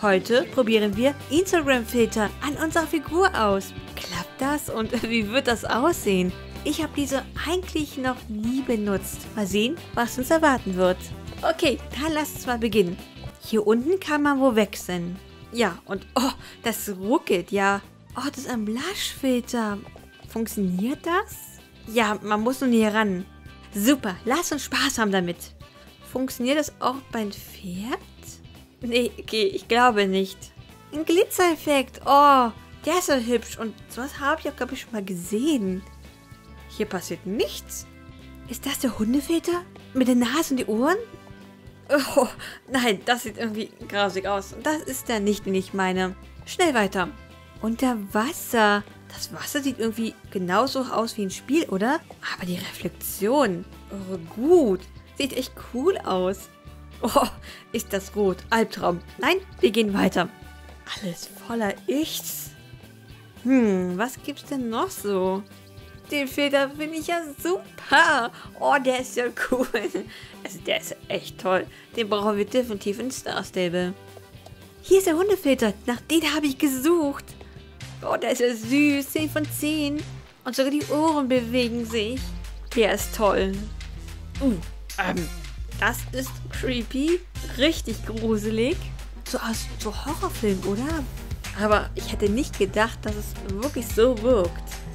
Heute probieren wir Instagram-Filter an unserer Figur aus. Klappt das und wie wird das aussehen? Ich habe diese eigentlich noch nie benutzt. Mal sehen, was uns erwarten wird. Okay, dann lass uns mal beginnen. Hier unten kann man wo wechseln. Ja, und oh, das ruckelt, ja. Oh, das ist ein Blushfilter. Funktioniert das? Ja, man muss nur näher ran. Super, lass uns Spaß haben damit. Funktioniert das auch beim Pferd? Nee, okay, ich glaube nicht. Ein Glitzereffekt, oh, der ist so hübsch. Und sowas habe ich auch, glaube ich, schon mal gesehen. Hier passiert nichts. Ist das der Hundefilter? Mit der Nase und die Ohren? Oh, nein, das sieht irgendwie grausig aus. Das ist der nicht, den ich meine. Schnell weiter. Unter Wasser. Das Wasser sieht irgendwie genauso aus wie ein Spiel, oder? Aber die Reflexion. Oh, gut. Sieht echt cool aus. Oh, ist das rot. Albtraum. Nein, wir gehen weiter. Alles voller Ichs. Was gibt's denn noch so? Den Filter finde ich ja super. Oh, der ist ja cool. Also der ist echt toll. Den brauchen wir definitiv in Star Stable. Hier ist der Hundefilter. Nach dem habe ich gesucht. Oh, der ist ja süß. 10 von 10. Und sogar die Ohren bewegen sich. Der ist toll. Das ist creepy. Richtig gruselig. So aus so Horrorfilm, oder? Aber ich hätte nicht gedacht, dass es wirklich so wirkt.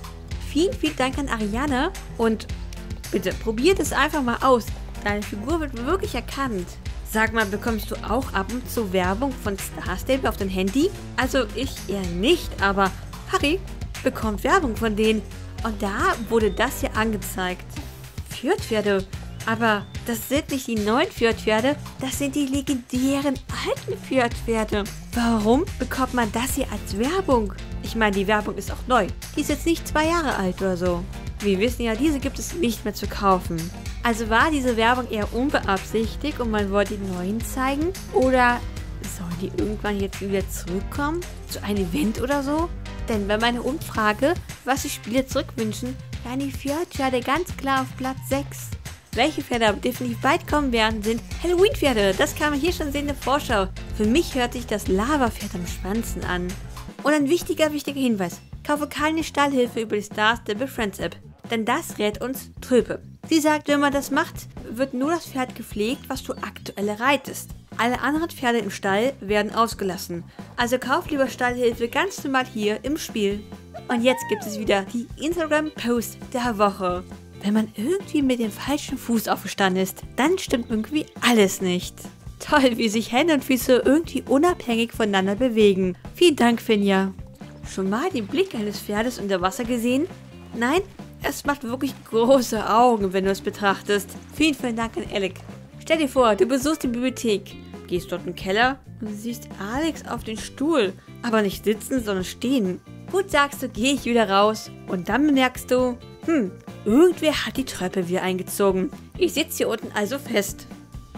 Vielen Dank an Ariane und bitte probiert es einfach mal aus. Deine Figur wird wirklich erkannt. Sag mal, bekommst du auch ab und zu Werbung von Star Stable auf dein Handy? Also ich eher nicht, aber Harry bekommt Werbung von denen. Und da wurde das hier angezeigt. Fjordpferde. Aber das sind nicht die neuen Fjordpferde, das sind die legendären alten Fjordpferde. Warum bekommt man das hier als Werbung? Ich meine, die Werbung ist auch neu. Die ist jetzt nicht 2 Jahre alt oder so. Wir wissen ja, diese gibt es nicht mehr zu kaufen. Also war diese Werbung eher unbeabsichtigt und man wollte die neuen zeigen? Oder sollen die irgendwann jetzt wieder zurückkommen? Zu einem Event oder so? Denn bei meiner Umfrage, was die Spieler zurückwünschen, waren die Fjordpferde ganz klar auf Platz 6. Welche Pferde aber definitiv bald kommen werden, sind Halloween-Pferde. Das kann man hier schon sehen in der Vorschau. Für mich hört sich das Lava-Pferd am spannendsten an. Und ein wichtiger Hinweis. Kaufe keine Stallhilfe über die Star Stable Friends App. Denn das rät uns Tulpe. Sie sagt, wenn man das macht, wird nur das Pferd gepflegt, was du aktuell reitest. Alle anderen Pferde im Stall werden ausgelassen. Also kauf lieber Stallhilfe ganz normal hier im Spiel. Und jetzt gibt es wieder die Instagram-Post der Woche. Wenn man irgendwie mit dem falschen Fuß aufgestanden ist, dann stimmt irgendwie alles nicht. Toll, wie sich Hände und Füße irgendwie unabhängig voneinander bewegen. Vielen Dank, Finja. Schon mal den Blick eines Pferdes unter Wasser gesehen? Nein? Es macht wirklich große Augen, wenn du es betrachtest. Vielen Dank an Alec. Stell dir vor, du besuchst die Bibliothek, gehst dort im Keller und siehst Alex auf den Stuhl. Aber nicht sitzen, sondern stehen. Gut sagst du, gehe ich wieder raus. Und dann bemerkst du, irgendwer hat die Treppe wieder eingezogen. Ich sitze hier unten also fest.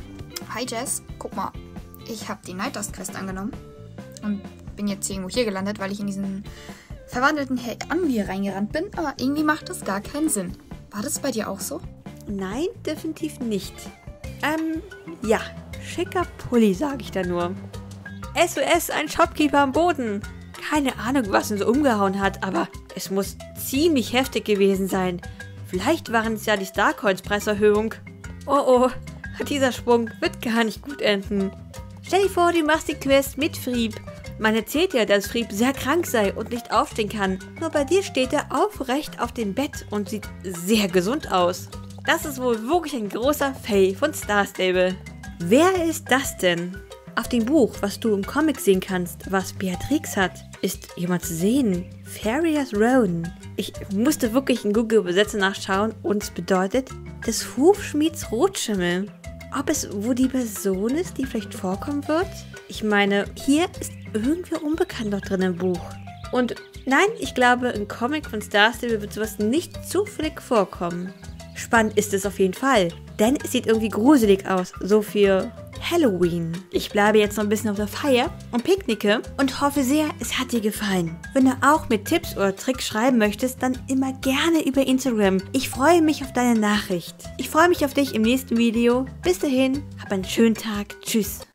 Hi Jess, guck mal. Ich habe die Night Dust Quest angenommen. Und bin jetzt irgendwo hier gelandet, weil ich in diesen verwandelten Herr Anvir reingerannt bin. Aber irgendwie macht das gar keinen Sinn. War das bei dir auch so? Nein, definitiv nicht. Ja. Schicker Pulli, sage ich da nur. SOS, ein Shopkeeper am Boden. Keine Ahnung, was ihn so umgehauen hat, aber es muss ziemlich heftig gewesen sein. Vielleicht waren es ja die Starcoins-Preiserhöhung. Oh, dieser Sprung wird gar nicht gut enden. Stell dir vor, du machst die Quest mit Frieb. Man erzählt ja, dass Frieb sehr krank sei und nicht aufstehen kann. Nur bei dir steht er aufrecht auf dem Bett und sieht sehr gesund aus. Das ist wohl wirklich ein großer Fail von Star Stable. Wer ist das denn? Auf dem Buch, was du im Comic sehen kannst, was Beatrix hat, ist jemand zu sehen. Farias Rowan. Ich musste wirklich in Google Übersetzer nachschauen und es bedeutet des Hufschmieds Rotschimmel. Ob es wo die Person ist, die vielleicht vorkommen wird? Ich meine, hier ist irgendwer unbekannt noch drin im Buch. Und nein, ich glaube, im Comic von Star Stable wird sowas nicht zufällig vorkommen. Spannend ist es auf jeden Fall, denn es sieht irgendwie gruselig aus, so für Halloween. Ich bleibe jetzt noch ein bisschen auf der Feier und picknicke und hoffe sehr, es hat dir gefallen. Wenn du auch mit Tipps oder Tricks schreiben möchtest, dann immer gerne über Instagram. Ich freue mich auf deine Nachricht. Ich freue mich auf dich im nächsten Video. Bis dahin, hab einen schönen Tag. Tschüss.